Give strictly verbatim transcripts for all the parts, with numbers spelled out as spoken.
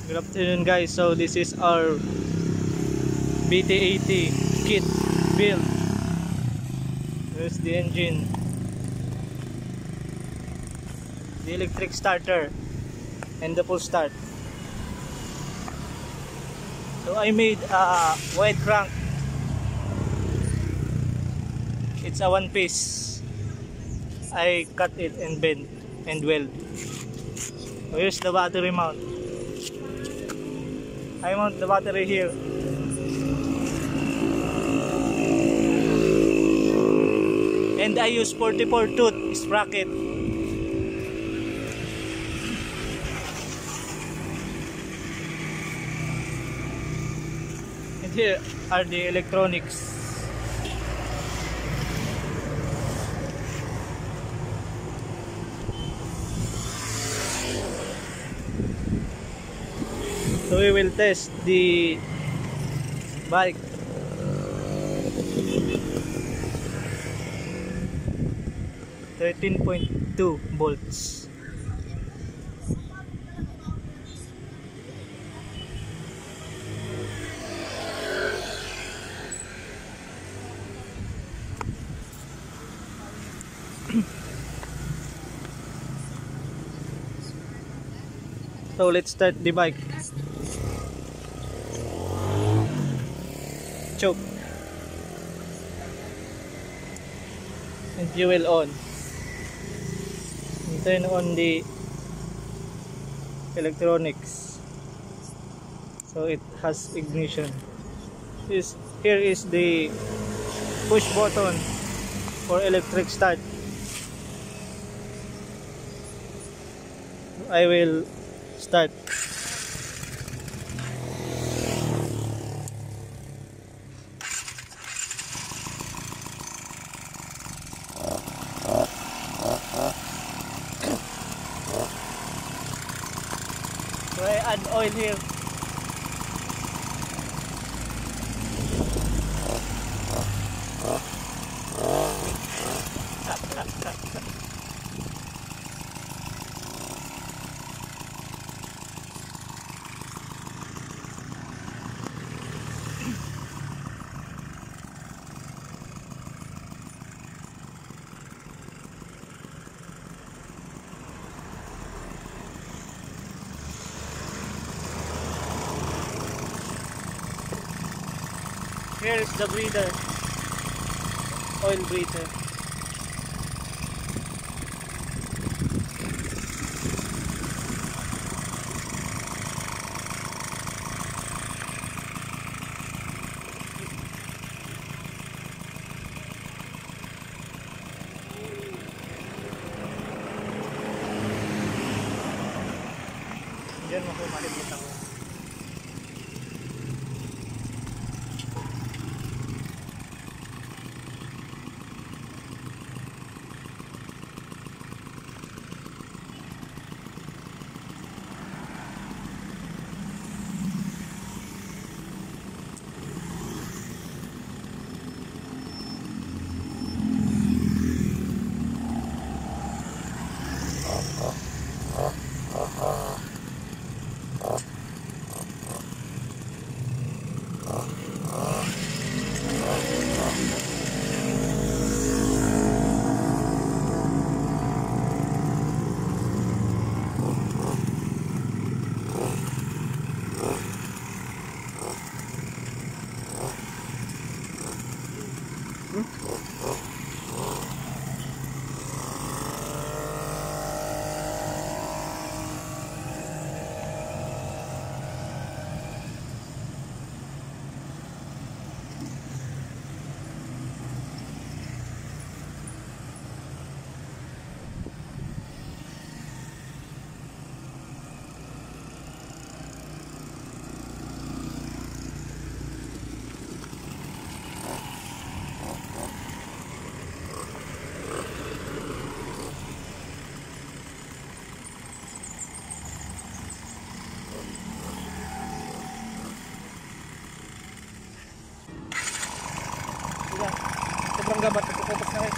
Good afternoon guys, so this is our B T eighty kit build. There's the engine, the electric starter, and the full start. So I made a wide crank. It's a one piece. I cut it and bend and weld. So here's the battery mount. I mount the battery here. And I use forty-four tooth sprocket. And here are the electronics. So we will test the bike. thirteen point two volts. So let's start the bike. Choke and fuel on, and turn on the electronics so it has ignition. This here is the push button for electric start. I will start. So I add oil here. Here is the breather, oil breather. Diyan mo ko makikita ko. Sobrang gabat, nagpuputos na rin.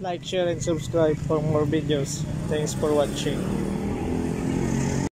Like, share, and subscribe for more videos. Thanks for watching.